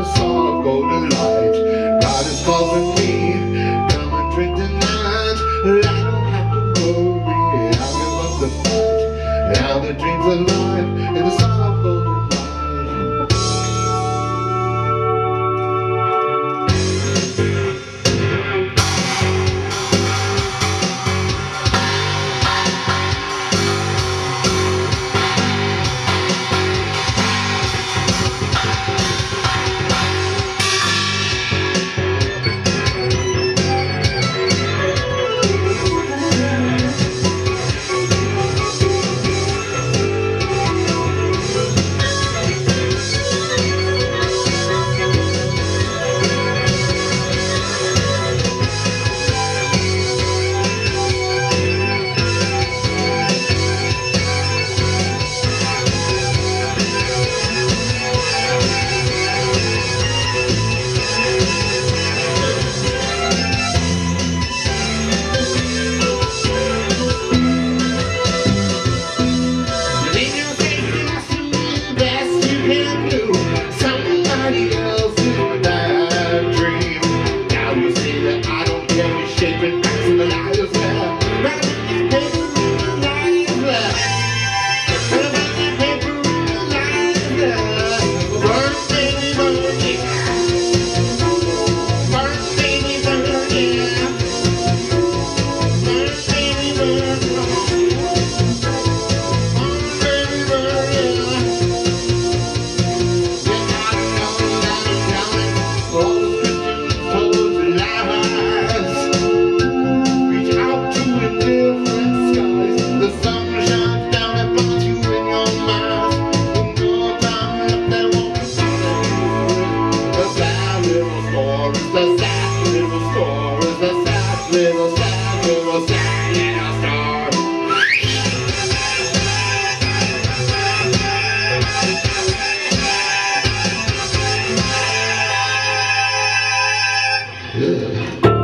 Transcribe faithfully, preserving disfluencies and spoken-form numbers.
sun of golden light. God is calling me, come and drink tonight. I don't have to worry, I'll give up the fight. Now the dream's alive in the sun of golden light. The sad little story, the sad little, sad little, sad little story. Yeah.